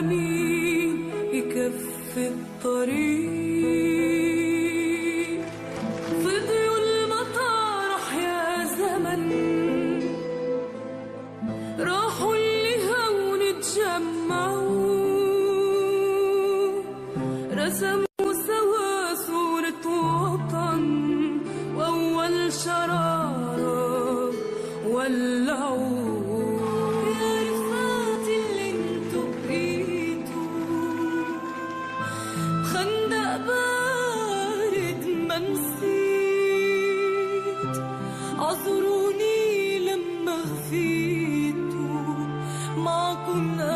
مين يكفي الطريق. فضيوا المطارح يا زمن، راحوا اللي هون اتجمعوا، رسموا سوا صورة وطن وأول شرارة ولعوا. يا رفقاتي اللي انتو بقيتوا خندق بارد ما نسيت، عذروني لما خفيتوا معكن